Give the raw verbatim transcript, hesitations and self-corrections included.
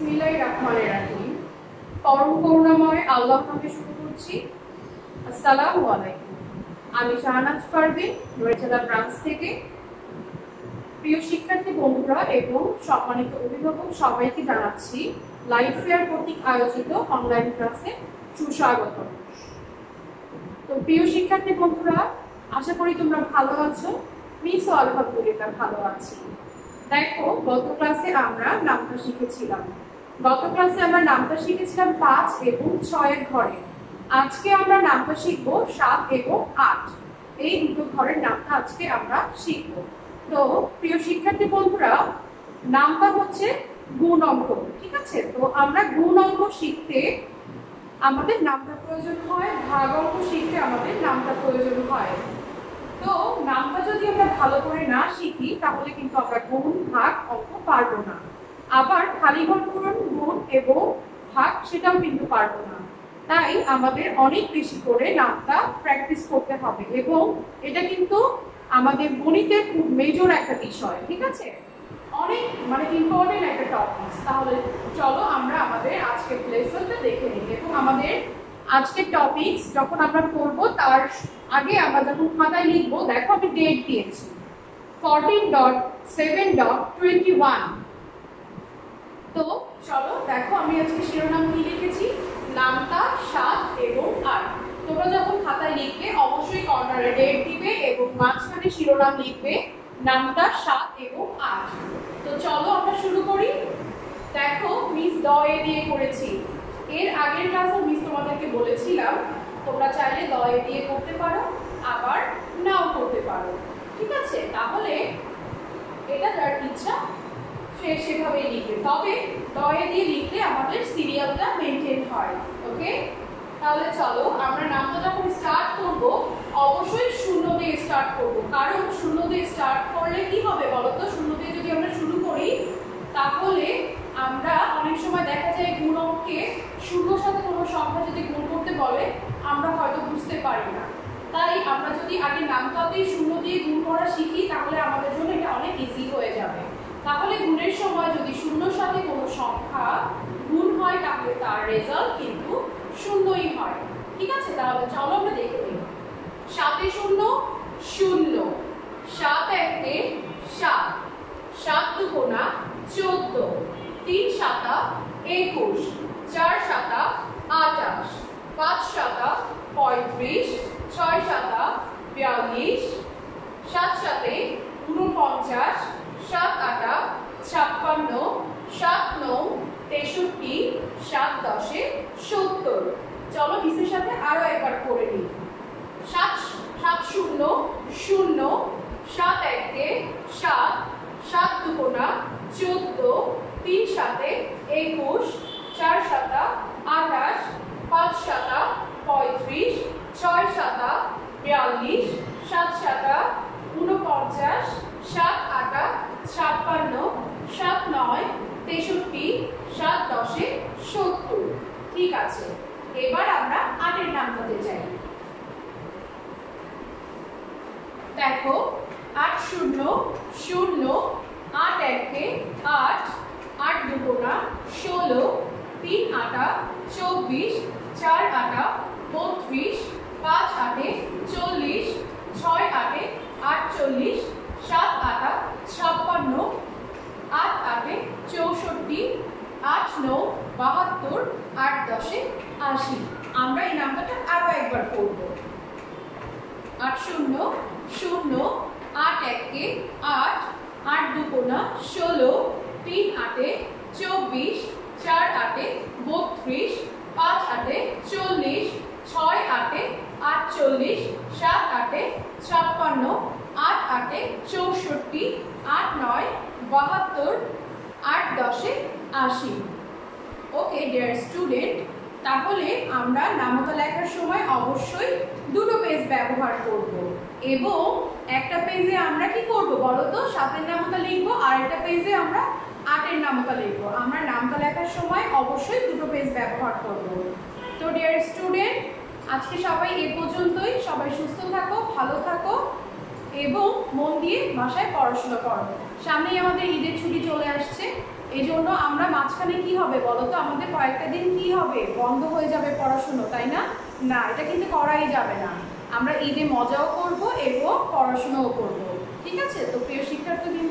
বিসমিল্লাহিররহমানিররহিম। পরম করুণাময় আল্লাহর নামে শুরু করছি। আসসালামু আলাইকুম। আমি শাহনাজ পারভীন, নড়িয়া ব্রাঞ্চ থেকে। প্রিয় শিক্ষার্থী বন্ধুরা এবং সম্মানিত অভিভাবক সবাইকে জানাচ্ছি লাইফ ফেয়ার কর্তৃক আয়োজিত অনলাইন ক্লাসে সুস্বাগত। তো প্রিয় শিক্ষার্থী বন্ধুরা, আশা করি তোমরা ভালো আছো। মিসও আলহামদুলিল্লাহ ভালো আছি। দেখো, গত ক্লাসে আমরা নামটা শিখেছিলাম গত ক্লাসে আমরা নামটা শিখেছিলাম পাঁচ এবং ছয়ের ঘরে। আজকে আমরা নামটা শিখবো সাত এবং আট, এই দুটো ঘরের নামটা আজকে আমরা শিখবো। তো প্রিয় শিক্ষার্থী বন্ধুরা, নামটা হচ্ছে গুণ অঙ্ক, ঠিক আছে? তো আমরা গুণ অঙ্ক শিখতে আমাদের নামটা প্রয়োজন হয়, ভাগ অঙ্ক শিখতে আমাদের নামটা প্রয়োজন হয়। তো নামটা যদি আমরা ভালো করে না শিখি তাহলে কিন্তু আমরা গুণ ভাগ অঙ্ক পারবো না। আবার খালি ঘর পূরণ, গুণ এবং ভাগ সেটাও কিন্তু পারবো না। তাই আমাদের অনেক বেশি করে নামটা প্র্যাকটিস করতে হবে এবং এটা কিন্তু আমাদের গণিতের খুব মেজর একটা বিষয়, ঠিক আছে? অনেক মানে ইম্পর্টেন্ট একটা টপিক। তাহলে চলো আমরা আমাদের আজকের লেসনটা দেখে নিই এবং আমাদের আজকের টপিকস যখন আমরা করব তার আগে আমরা যখন খাতায় লিখবো, দেখো আমি ডেট দিয়েছি চোদ্দ dot seven dot twenty one. তো চলো দেখো, আমি আজকে শিরোনাম কি লিখেছি, নামটা সাত এবং আট। তোমরা যখন খাতায় লিখবে অবশ্যই কর্নারে ডেট দিবে এবং মাঝখানে শিরোনাম লিখবে নামটা সাত এবং আট। তো চলো আমরা শুরু করি। দেখো, মিস দ এ দিয়ে করেছি। এর আগের ক্লাসে মিস তোমাদেরকে বলেছিলাম তোমরা চাইলে দ এ দিয়ে করতে পারো, আবার নাও করতে পারো, ঠিক আছে? তাহলে এটা যার ইচ্ছা সে সেভাবেই লিখবে, তবে দ এ দিয়ে লিখলে আমাদের সিরিয়ালটা মেনটেন হয়। ওকে, তাহলে চলো আমরা নামটা যখন স্টার্ট করব অবশ্যই শূন্য দিয়ে স্টার্ট করব, কারণ শূন্য দিয়ে স্টার্ট করলে কি হবে বলো তো? শূন্য দিয়ে যদি আমরা শুরু করি তাহলে আমরা অনেক সময় দেখা যায় গুণ অঙ্কে শূন্যর সাথে কোনো সংখ্যা যদি গুণ করতে বলে আমরা হয়তো বুঝতে পারি না। তাই আমরা যদি আগে নামটাতেই শূন্য দিয়ে গুণ করা শিখি তাহলে আমাদের জন্য এটা অনেক ইজি হয়ে যাবে। তাহলে গুণের সময় যদি শূন্যর সাথে কোনো সংখ্যা গুণ হয় তাহলে তার রেজাল্ট কিন্তু শূন্যই হয়, ঠিক আছে? তাহলে চলো আমরা দেখে নিই। সাতে শূন্য শূন্য, সাত একে সাত, সাত দুগুণা চোদ্দ, তিন সাতা একুশ, চার সাতা আটাশ, পাঁচ সাতা পঁয়ত্রিশ, ছয় সাতা বিয়াল্লিশ, সাত সাতে ঊনপঞ্চাশ, সাত আটা ছাপ্পান্ন, সাত নৌ তেষট্টি, সাত দশে সত্তর। চলো বিশের সাথে আরো একবার করে নিই। সাত সাত শূন্য শূন্য, সাত একে সাত, সাত দুগুণা চোদ্দ, তিন সাতে একুশ, চার সাতা আঠাশ, পাঁচ সাতা পঁয়ত্রিশ, ছয় সাতা বিয়াল্লিশ, সাত সাতা ঊনপঞ্চাশ, সাত আটা ছাপ্পান্ন, সাত নয় তেষট্টি, সাত দশে সত্তর। ঠিক আছে, এবার আমরা আটের নামটাতে যাই। দেখো, আট শূন্য শূন্য, আট একে আট, আট দুগুণা ষোলো, তিন আটা চব্বিশ, চার আটা বত্রিশ, পাঁচ আটে চল্লিশ, ছয় আটে আটচল্লিশ, সাত আটা ছাপ্পান্ন, আট আটে চৌষট্টি, আট নৌ বাহাত্তর, আট দশে আশি। আমরা এই নামটা আরো একবার করব। আট শূন্য শূন্য, আট একে আট, আট দুগুণা ষোলো, তিন আটে চব্বিশ, চার আটে বত্রিশ, পাঁচ আটে চল্লিশ, ছয় আটে আটচল্লিশ, সাত আটে ছাপ্পান্ন, আট আটে চৌষট্টি, আট নয় বাহাত্তর, আট দশে আশি। ওকে ডিয়ার স্টুডেন্ট, তাহলে আমরা নামতা লেখার সময় অবশ্যই দুটো পেজ ব্যবহার করব এবং একটা পেজে আমরা কি করব বলো তো? সাতের নামতা লিখবো, আর একটা পেজে আমরা আটের নামতা লিখবো। আমরা নামতা লেখার সময় অবশ্যই দুটো পেজ ব্যবহার করব। তো ডিয়ার স্টুডেন্ট, আজকে সবাই এ পর্যন্তই। সবাই সুস্থ থাকো, ভালো থাকো এবং মন দিয়ে বাসায় পড়াশোনা করো। সামনেই আমাদের ঈদের ছুটি চলে আসছে। এই জন্য আমরা মাঝখানে কি হবে বলো তো, আমাদের কয়েকটা দিন কি হবে, বন্ধ হয়ে যাবে পড়াশুনো, তাই না? না, এটা কিন্তু করাই যাবে না। আমরা ঈদে মজাও করব এবং পড়াশোনাও করব। ঠিক আছে? তো প্রিয় শিক্ষার্থী